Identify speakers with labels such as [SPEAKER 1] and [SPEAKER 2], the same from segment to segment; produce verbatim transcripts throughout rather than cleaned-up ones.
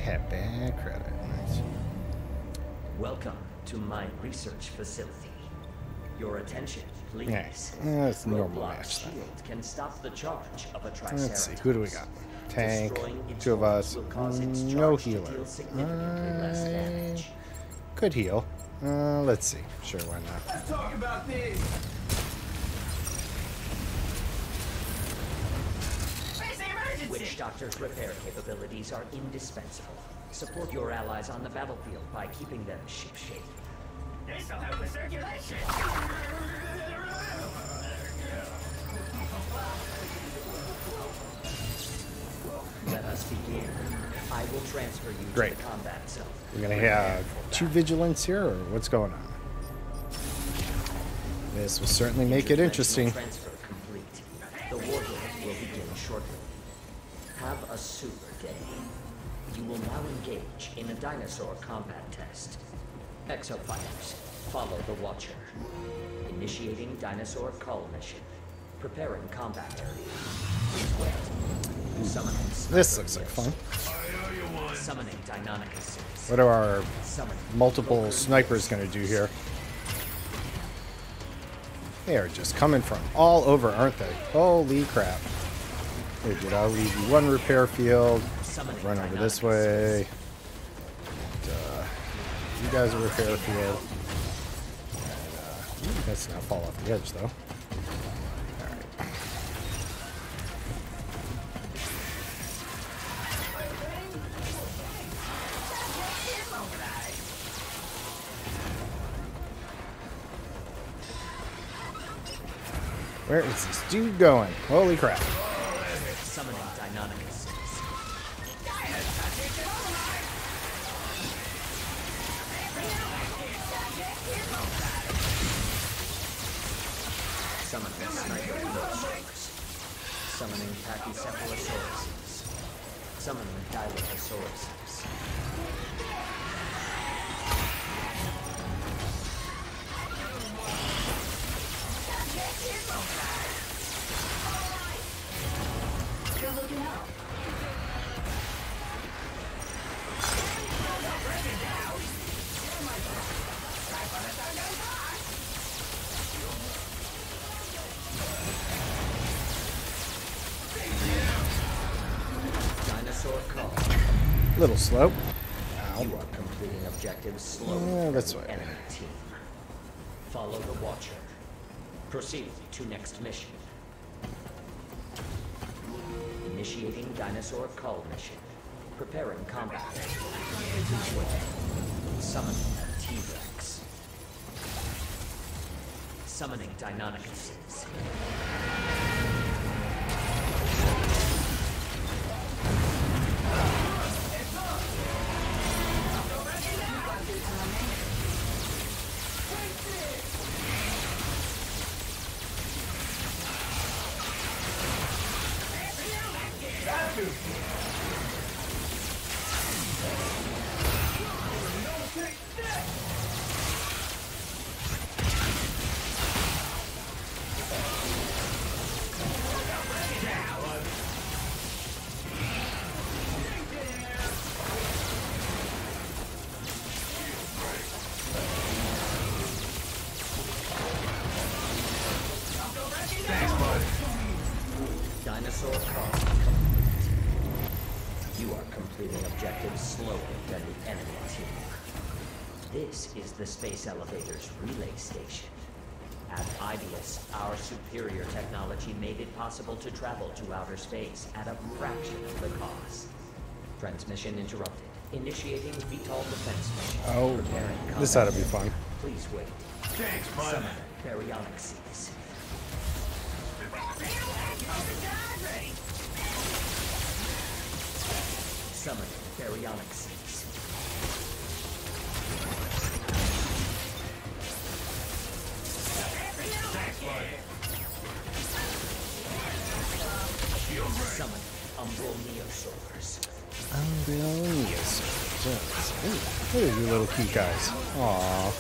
[SPEAKER 1] have bad credit. Nice.
[SPEAKER 2] Welcome to my research facility. Your attention, please.
[SPEAKER 1] Yeah, that's a normal match then.
[SPEAKER 2] Shield can stop the charge of a triceratops.
[SPEAKER 1] Let's see, who do we got? Tank, two of us, no healer. Uh, could heal. Uh, let's see. Sure, why not?
[SPEAKER 3] Let's talk about this.
[SPEAKER 2] Witch Doctor's repair capabilities are indispensable. Support your allies on the battlefield by keeping them shipshape.
[SPEAKER 3] This'll help with circulation.
[SPEAKER 2] Let us begin. I will transfer you
[SPEAKER 1] Great.
[SPEAKER 2] to the combat zone.
[SPEAKER 1] We're gonna have two vigilance here, or what's going on? This will certainly make it interesting.
[SPEAKER 2] Transfer complete. The war game will begin shortly. Have a super day. You will now engage in a dinosaur combat test. Exofighters, follow the Watcher. Initiating dinosaur cull mission. Preparing combat area. Please wait. Summoning.
[SPEAKER 1] This looks like fun.
[SPEAKER 2] Summoning Deinonychus.
[SPEAKER 1] What are our
[SPEAKER 2] Summoning
[SPEAKER 1] multiple snipers going to do here? They are just coming from all over, aren't they? Holy crap. Here, dude, I'll leave you one repair field. Run over this way. And, uh, you guys a repair field. And, uh, let's not fall off the edge, though. Alright. Where is this dude going? Holy crap.
[SPEAKER 2] Summoning Deinonychus. Summoning Sniper Dinosaurs. Summoning Pachycephalosauruses. Summoning Dilophosaurus. Dinosaur call.
[SPEAKER 1] Little slow. Ow.
[SPEAKER 2] You are completing objectives slowly.
[SPEAKER 1] Yeah, that's
[SPEAKER 2] for the
[SPEAKER 1] right.
[SPEAKER 2] enemy team. Follow the Watcher. Proceed to next mission. Initiating dinosaur cull mission. Preparing combat. Summoning T-Rex. Summoning Deinonychus. Dinosaur call complete. You are completing objectives slower than the enemy team. This is the space elevator's relay station. At Ideus, our superior technology made it possible to travel to outer space at a fraction of the cost. Transmission interrupted. Initiating V TOL defense mission.
[SPEAKER 1] Oh,
[SPEAKER 2] Preparing
[SPEAKER 1] this
[SPEAKER 2] combat.
[SPEAKER 1] ought to be fun.
[SPEAKER 2] Please wait.
[SPEAKER 3] Thanks, bud.
[SPEAKER 2] Summon Baryonyxes. Summon Baryonyxes. Summon Umbral Neosaurs.
[SPEAKER 1] Unbelievable. Look at you little cute guys. Aww.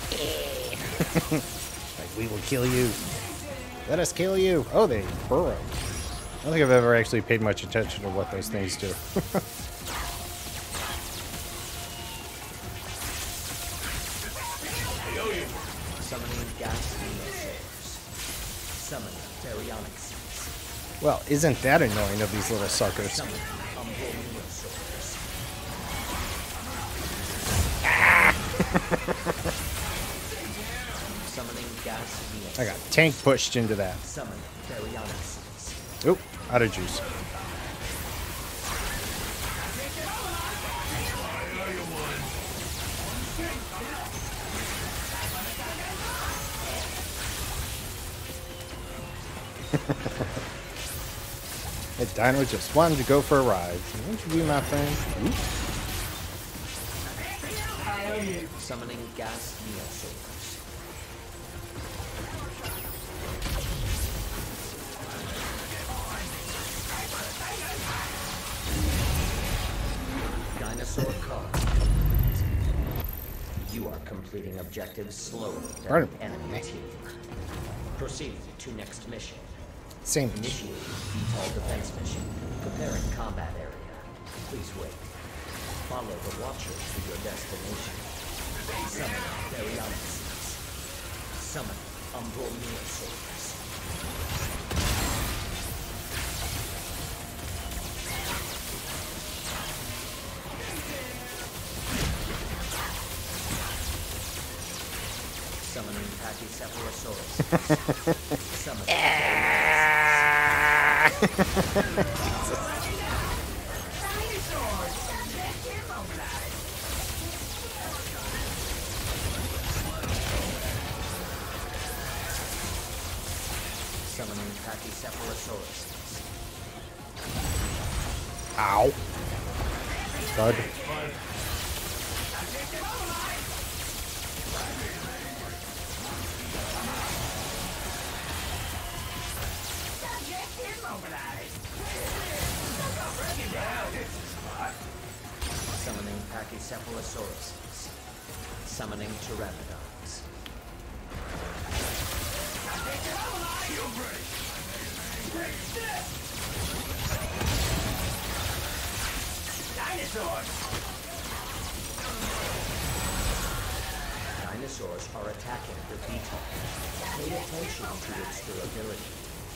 [SPEAKER 1] Like, we will kill you. Let us kill you. Oh, they burrow. I don't think I've ever actually paid much attention to what those things do.
[SPEAKER 2] Summoning gas neosaurs. Summoning baryonic seeds.
[SPEAKER 1] Well, isn't that annoying of these little suckers?
[SPEAKER 2] Summoning umbral neosaurs. Summoning gas neosaurs.
[SPEAKER 1] I got tank pushed into that.
[SPEAKER 2] Summoning baryonic seeds.
[SPEAKER 1] Oop, out of juice. That dino just wanted to go for a ride. Won't you be my friend? Oop.
[SPEAKER 2] Summoning gas neosaurs. Dinosaur card. You are completing objectives slower than
[SPEAKER 1] Pardon
[SPEAKER 2] the enemy team. Proceed to next mission.
[SPEAKER 1] Same.
[SPEAKER 2] Initiate V TOL defense mission. Preparing combat area. Please wait. Follow the Watcher to your destination. Summon baryonic seeds. Summon umbral neosaurs. Summoning Pachycephalosaurus. Summoning Summoning Pachycephalosaurus.
[SPEAKER 1] Ow. Thud.
[SPEAKER 2] Summoning Pachycephalosaurus. Summoning Pteranodons. Dinosaurs are attacking the V TOL. Pay attention to its durability.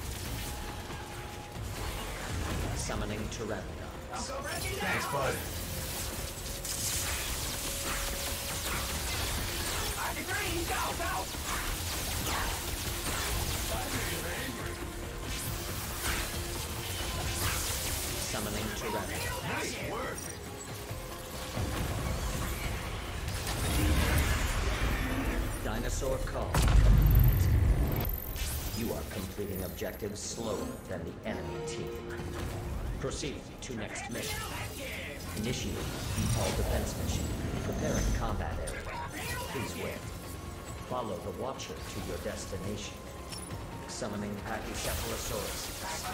[SPEAKER 2] Summoning Pteranodons.
[SPEAKER 3] Thanks, bud.
[SPEAKER 2] Summoning Pteranodons.
[SPEAKER 3] Nice work.
[SPEAKER 2] Dinosaur call. You are completing objectives slower than the enemy team. Proceed to next mission. Initiate V TOL defense mission. Preparing combat area. Please wait. Follow the Watcher to your destination. Summoning Pachycephalosaurus.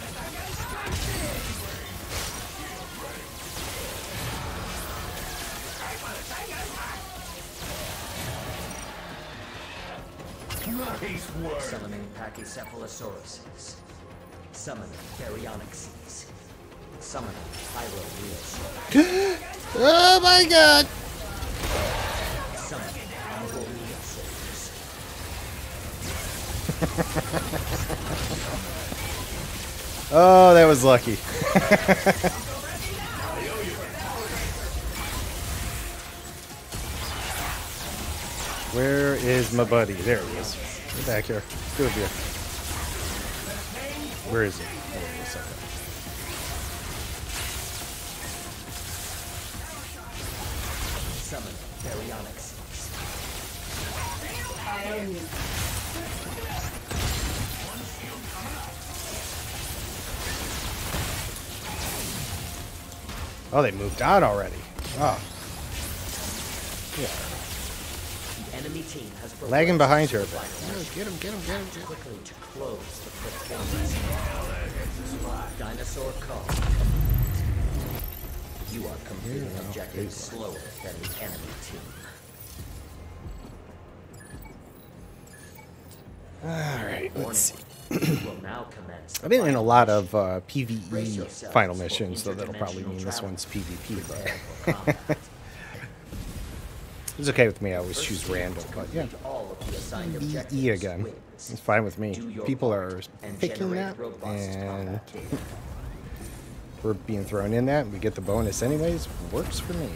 [SPEAKER 3] Nice work.
[SPEAKER 2] Summoning Pachycephalosaurus. Summoning baryonic seeds. Summoning Pyroneosaurus.
[SPEAKER 1] Oh my god!
[SPEAKER 2] Summoning Pyroneosaurus.
[SPEAKER 1] Oh, that was lucky. Where is my buddy? There he is. Get back here. Two of you. Where is he? Oh, wait a second.
[SPEAKER 2] Summon baryonic seeds.
[SPEAKER 1] Oh, they moved out already. Oh. Yeah.
[SPEAKER 2] The enemy team has
[SPEAKER 1] Lagging behind her a bit.
[SPEAKER 2] progressed
[SPEAKER 1] Get him, get him, get him, get him.
[SPEAKER 2] quickly to close the performance. Dinosaur call. You are completing
[SPEAKER 1] Yeah,
[SPEAKER 2] objectives
[SPEAKER 1] okay.
[SPEAKER 2] slower than the enemy team.
[SPEAKER 1] Alright, let's see.
[SPEAKER 2] Warning. Will now commence the
[SPEAKER 1] I've been in a
[SPEAKER 2] final
[SPEAKER 1] lot
[SPEAKER 2] mission.
[SPEAKER 1] of uh,
[SPEAKER 2] Brace
[SPEAKER 1] PvE
[SPEAKER 2] yourselves
[SPEAKER 1] final
[SPEAKER 2] for
[SPEAKER 1] missions, so that'll probably
[SPEAKER 2] interdimensional
[SPEAKER 1] mean this
[SPEAKER 2] travel.
[SPEAKER 1] one's PvP,
[SPEAKER 2] Prepare
[SPEAKER 1] but
[SPEAKER 2] for combat.
[SPEAKER 1] It's okay with me. I always choose random, but yeah.
[SPEAKER 2] All of the assigned
[SPEAKER 1] E
[SPEAKER 2] objectives
[SPEAKER 1] E again.
[SPEAKER 2] wins.
[SPEAKER 1] It's fine with me.
[SPEAKER 2] Do your
[SPEAKER 1] People
[SPEAKER 2] part
[SPEAKER 1] are
[SPEAKER 2] and
[SPEAKER 1] picking
[SPEAKER 2] generate
[SPEAKER 1] that,
[SPEAKER 2] robust
[SPEAKER 1] and
[SPEAKER 2] combat data.
[SPEAKER 1] we're being thrown in that, and we get the bonus anyways. Works for me.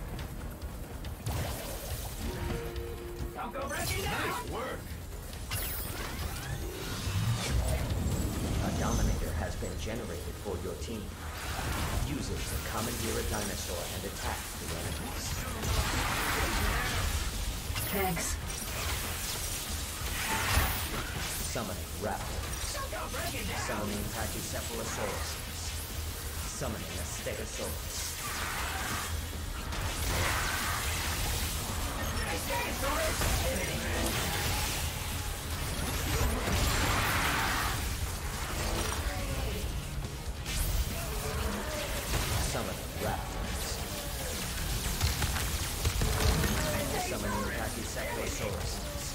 [SPEAKER 3] Nice work.
[SPEAKER 2] A Dominator has been generated for your team. Use it to commandeer a dinosaur and attack the enemies.
[SPEAKER 4] Kegs.
[SPEAKER 2] Summoning raptors. Summoning Pachycephalosaurus. Summoning a Stegosaurus. Summoning raptors. Summoning Pachycephalosaurus.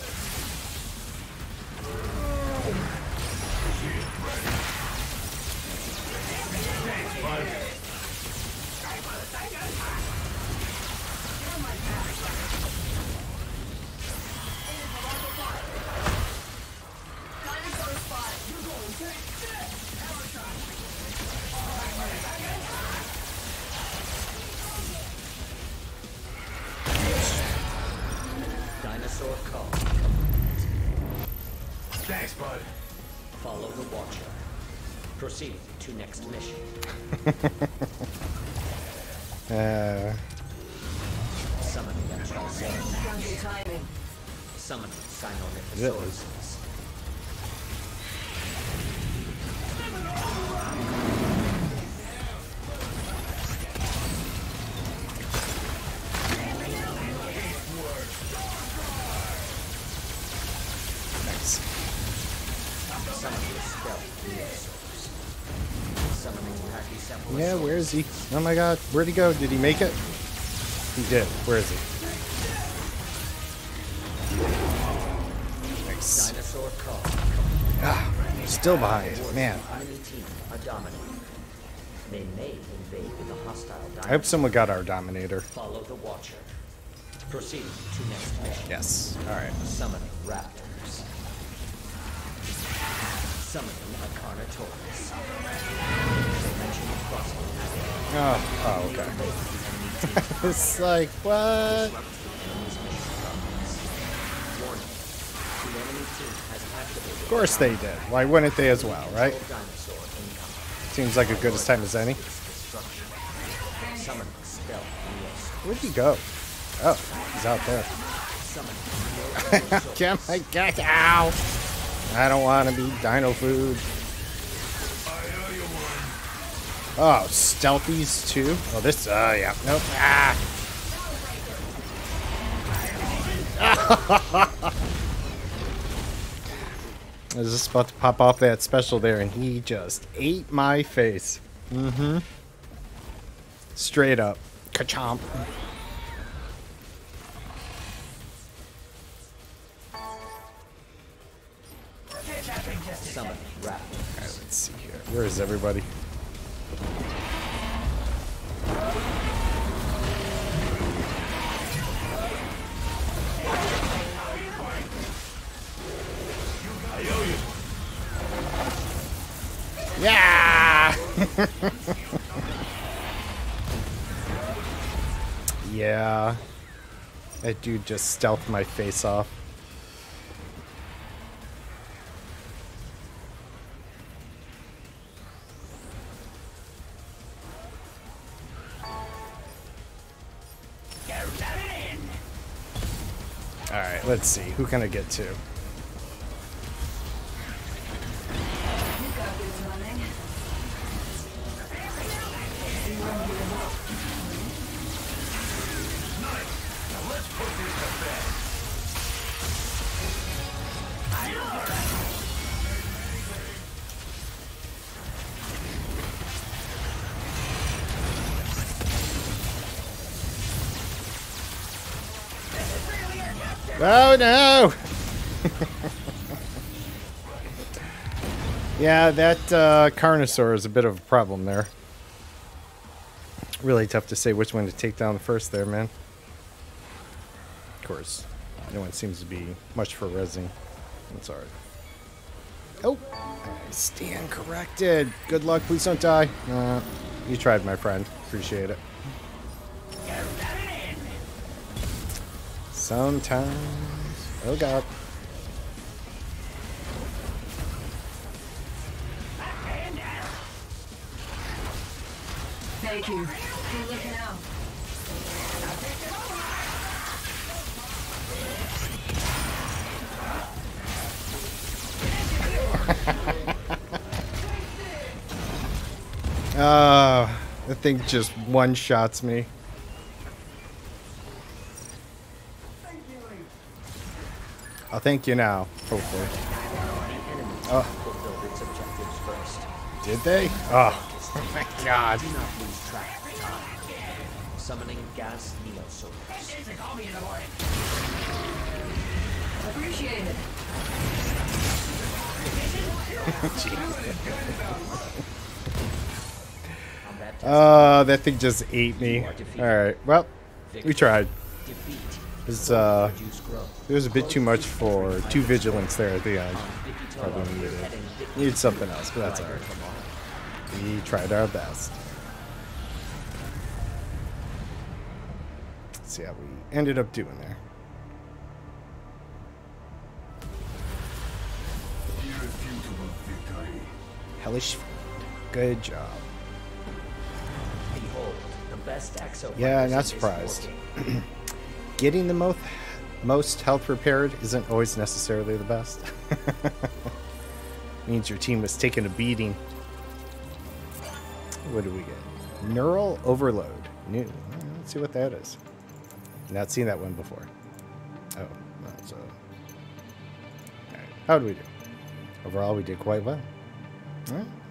[SPEAKER 3] Thanks, bud.
[SPEAKER 2] Dinosaur call.
[SPEAKER 3] Thanks, bud.
[SPEAKER 2] Follow the Watcher. Proceed to next mission.
[SPEAKER 1] Uh,
[SPEAKER 2] Summoning a Triceratops.
[SPEAKER 4] Good timing.
[SPEAKER 2] Summoning Sinornithosauruses.
[SPEAKER 1] nice.
[SPEAKER 2] Summoning Stealth Neosaurs. Summoning Pachycephalosaurus.
[SPEAKER 1] Yeah, where is he? Oh my god, where'd he go? Did he make it? He did. Where is he? Nice.
[SPEAKER 2] Dinosaur call.
[SPEAKER 1] Ah, still behind. Man,
[SPEAKER 2] Enemy team, a Dominator. They may invade with a hostile
[SPEAKER 1] I
[SPEAKER 2] dinosaur.
[SPEAKER 1] hope someone got our Dominator.
[SPEAKER 2] Follow the Watcher. Proceed to next mission.
[SPEAKER 1] Yes. Alright.
[SPEAKER 2] Summoning Raptors. Summoning a Carnotaurus. Dimension crossing.
[SPEAKER 1] Oh, oh okay.
[SPEAKER 2] Enemy team.
[SPEAKER 1] It's like, what?
[SPEAKER 2] Disrupt the enemy's mission progress. Warning. The enemy team has activated.
[SPEAKER 1] Of course they did. Why wouldn't they as well, right?
[SPEAKER 2] Dinosaur incoming.
[SPEAKER 1] Seems like as good as time as any.
[SPEAKER 2] Destruction. Summoning Stealth Neosaur.
[SPEAKER 1] Where'd he go? Oh, he's out there.
[SPEAKER 2] Summoning Neosaurus.
[SPEAKER 1] Get my get out! I don't want to be dino food.
[SPEAKER 3] I owe you one.
[SPEAKER 1] Oh, stealthies too? Oh, this, uh, yeah. Nope. Ah! I was just about to pop off that special there, and he just ate my face. Mm-hmm. Straight up. Ka-chomp.
[SPEAKER 2] Summoning Raptors.
[SPEAKER 1] Alright, let's see here. Where is everybody?
[SPEAKER 3] I owe you.
[SPEAKER 1] Yeah! Yeah. That dude just stealthed my face off. Alright, let's see. Who can I get to?
[SPEAKER 4] You got this running.
[SPEAKER 3] Now let's put this to bed.
[SPEAKER 1] Oh no! Yeah, that uh, Carnosaur is a bit of a problem there. Really tough to say which one to take down first there, man. course, no one seems to be much for rezzing. That's alright. Oh! I stand corrected! Good luck, please don't die. Uh, you tried, my friend. Appreciate it. Sometimes... Oh god.
[SPEAKER 4] Thank you. Keep looking out.
[SPEAKER 1] Ah, uh, the thing just one-shots me. I'll thank you now, hopefully. Oh. Did they? Oh, oh my god.
[SPEAKER 2] Do not lose track of time. Summoning gas neosolars.
[SPEAKER 4] Appreciate it.
[SPEAKER 1] Uh, that thing just ate me. Alright, well, we tried.
[SPEAKER 2] Defeat.
[SPEAKER 1] It's, uh,
[SPEAKER 2] Reduce growth.
[SPEAKER 1] it was a bit too much for two vigilance there at the end. Probably needed, needed something else, but that's alright. We tried our best. Let's see how we ended up doing there.
[SPEAKER 3] Irrefutable victory.
[SPEAKER 1] Hellish. Good job.
[SPEAKER 2] Behold, the best exo.
[SPEAKER 1] Yeah, not surprised. Getting the most most health repaired isn't always necessarily the best. Means your team was taking a beating. What do we get? Neural overload. New. Let's see what that is. Not seen that one before. Oh, well, so. Alright. How do we do? Overall, we did quite well. Alright.